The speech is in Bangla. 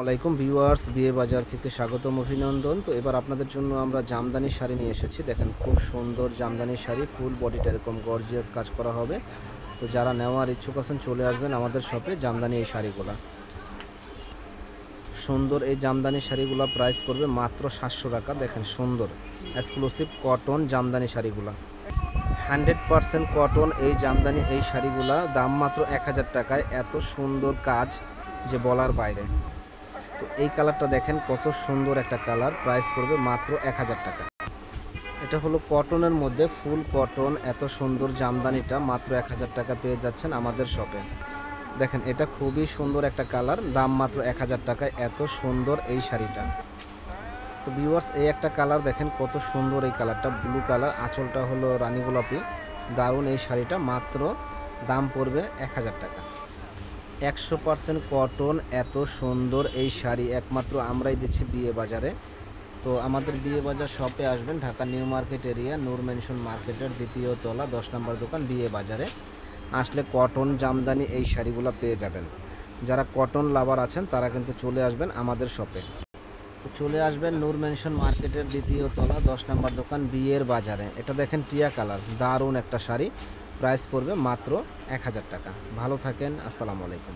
আলাইকুম ভিউয়ার্স, বিয়ে বাজার থেকে স্বাগতম, অভিনন্দন। তো এবার আপনাদের জন্য আমরা জামদানি শাড়ি নিয়ে এসেছি। দেখেন খুব সুন্দর জামদানি শাড়ি, ফুল বডিটা এরকম গর্জিয়াস কাজ করা হবে। তো যারা নেওয়ার ইচ্ছুক আছেন চলে আসবেন আমাদের শপে। জামদানি এই শাড়িগুলা সুন্দর, এই জামদানি শাড়িগুলা প্রাইস পড়বে মাত্র 700 টাকা। দেখেন সুন্দর এক্সক্লুসিভ কটন জামদানি শাড়িগুলা, 100% কটন। এই জামদানি এই শাড়িগুলা দাম মাত্র 1000 টাকায়। এত সুন্দর কাজ যে বলার বাইরে। তো এই কালারটা দেখেন কত সুন্দর একটা কালার, প্রাইস পড়বে মাত্র 1000 টাকা। এটা হলো কটনের মধ্যে ফুল কটন, এত সুন্দর জামদানিটা মাত্র 1000 টাকা পেয়ে যাচ্ছেন আমাদের শপে। দেখেন এটা খুবই সুন্দর একটা কালার, দাম মাত্র 1000 টাকায়। এত সুন্দর এই শাড়িটা। তো ভিউয়ার্স, এই একটা কালার দেখেন কত সুন্দর এই কালারটা, ব্লু কালার, আঁচলটা হলো রানী গোলাপি। দারুণ এই শাড়িটা, মাত্র দাম পড়বে 1000 টাকা। 100% কটন, এত সুন্দর এই শাড়ি একমাত্র আমরাই দিচ্ছি বিয়ে বাজারে। তো আমাদের বিয়ে বাজার শপে আসবেন, Dhaka new market area, Noor mansion মার্কেটের 2য় তলা 10 নম্বর দোকান বিয়ে বাজারে। আসলে কটন জামদানি এই শাড়িগুলো পেয়ে যাবেন। যারা কটন লাভার আছেন তারা কিন্তু চলে আসবেন আমাদের শপে। তো চলে আসবেন নূর মেনশন মার্কেটের 2য় তলা 10 নম্বর দোকান বিয়ের বাজারে। এটা দেখেন টিয়া কালার, দারুণ একটা শাড়ি, প্রাইস পড়বে মাত্র 1000 টাকা। ভালো থাকেন, আসসালামু আলাইকুম।